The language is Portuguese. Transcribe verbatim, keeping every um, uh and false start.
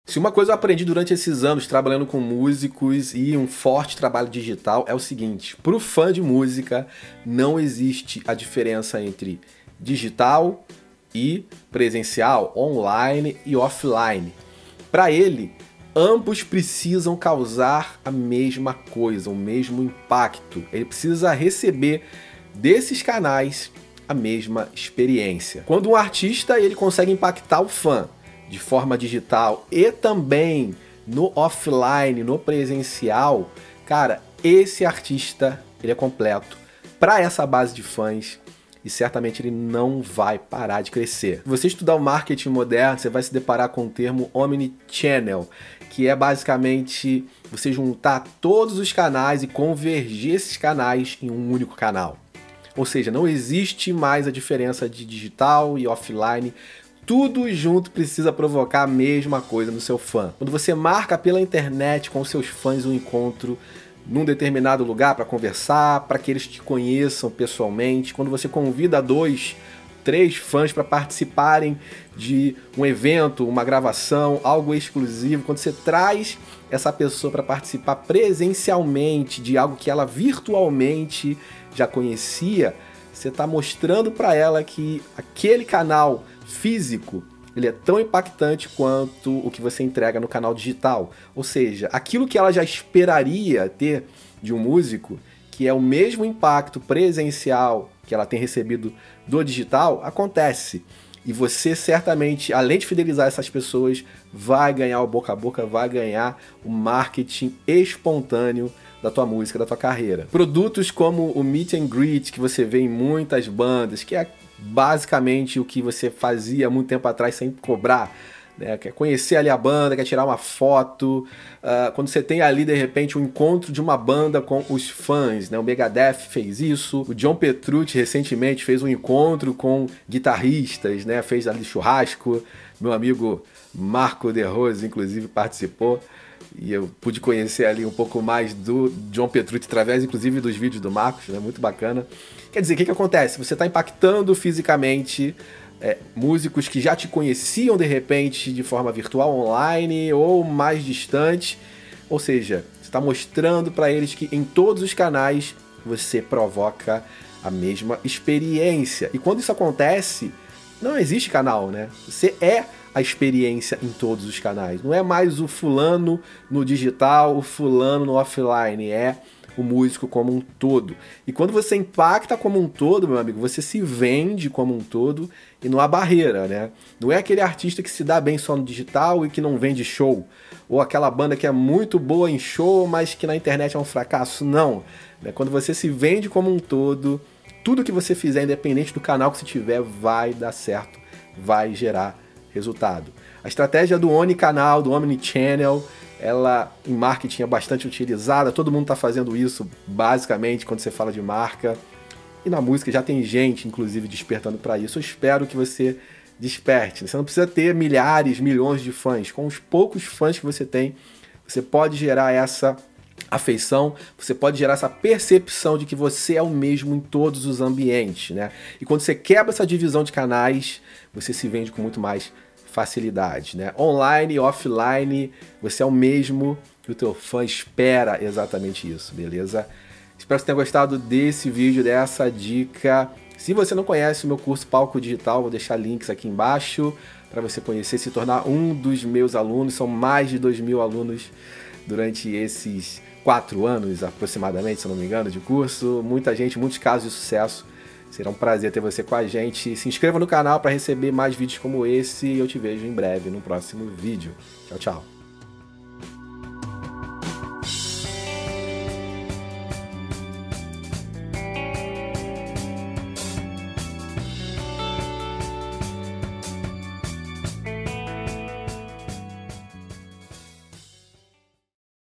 Se uma coisa eu aprendi durante esses anos trabalhando com músicos e um forte trabalho digital é o seguinte: para o fã de música não existe a diferença entre digital e presencial, online e offline. Para ele, ambos precisam causar a mesma coisa, o mesmo impacto. Ele precisa receber desses canais a mesma experiência. Quando um artista ele consegue impactar o fã de forma digital e também no offline, no presencial, cara, esse artista ele é completo para essa base de fãs e certamente ele não vai parar de crescer. Se você estudar o marketing moderno, você vai se deparar com o termo omnichannel, que é basicamente você juntar todos os canais e convergir esses canais em um único canal. Ou seja, não existe mais a diferença de digital e offline. Tudo junto precisa provocar a mesma coisa no seu fã. Quando você marca pela internet com seus fãs um encontro num determinado lugar para conversar, para que eles te conheçam pessoalmente, quando você convida dois, três fãs para participarem de um evento, uma gravação, algo exclusivo, quando você traz essa pessoa para participar presencialmente de algo que ela virtualmente já conhecia, você está mostrando para ela que aquele canal físico ele é tão impactante quanto o que você entrega no canal digital. Ou seja, aquilo que ela já esperaria ter de um músico, que é o mesmo impacto presencial que ela tem recebido do digital, acontece. E você certamente, além de fidelizar essas pessoas, vai ganhar o boca a boca, vai ganhar o marketing espontâneo da tua música, da tua carreira. Produtos como o Meet and Greet, que você vê em muitas bandas, que é basicamente o que você fazia há muito tempo atrás sem cobrar, né? Quer conhecer ali a banda, quer tirar uma foto, uh, quando você tem ali de repente um encontro de uma banda com os fãs, né? O Megadeth fez isso, o John Petrucci recentemente fez um encontro com guitarristas, né? Fez ali churrasco, meu amigo Marco De Rose inclusive participou. E eu pude conhecer ali um pouco mais do John Petrucci através, inclusive, dos vídeos do Marcos, né? Muito bacana. Quer dizer, o que, que acontece? Você está impactando fisicamente é, músicos que já te conheciam, de repente, de forma virtual, online ou mais distante. Ou seja, você está mostrando para eles que em todos os canais você provoca a mesma experiência. E quando isso acontece, não existe canal, né? Você é a experiência em todos os canais. Não é mais o fulano no digital, o fulano no offline, é o músico como um todo. E quando você impacta como um todo, meu amigo, você se vende como um todo e não há barreira, né? Não é aquele artista que se dá bem só no digital e que não vende show, ou aquela banda que é muito boa em show, mas que na internet é um fracasso. Não. Quando você se vende como um todo, tudo que você fizer, independente do canal que você tiver, vai dar certo, vai gerar resultado. A estratégia do Omnicanal, do Omnichannel, ela em marketing é bastante utilizada, todo mundo está fazendo isso basicamente quando você fala de marca, e na música já tem gente inclusive despertando para isso. Eu espero que você desperte. Você não precisa ter milhares, milhões de fãs, com os poucos fãs que você tem, você pode gerar essa afeição, você pode gerar essa percepção de que você é o mesmo em todos os ambientes, né? E quando você quebra essa divisão de canais, você se vende com muito mais facilidade, né? Online e offline, você é o mesmo que o teu fã espera exatamente isso, beleza? Espero que você tenha gostado desse vídeo, dessa dica. Se você não conhece o meu curso Palco Digital, vou deixar links aqui embaixo para você conhecer, se tornar um dos meus alunos. São mais de dois mil alunos durante esses quatro anos aproximadamente, se eu não me engano, de curso. Muita gente, muitos casos de sucesso. Será um prazer ter você com a gente. Se inscreva no canal para receber mais vídeos como esse e eu te vejo em breve no próximo vídeo. Tchau, tchau.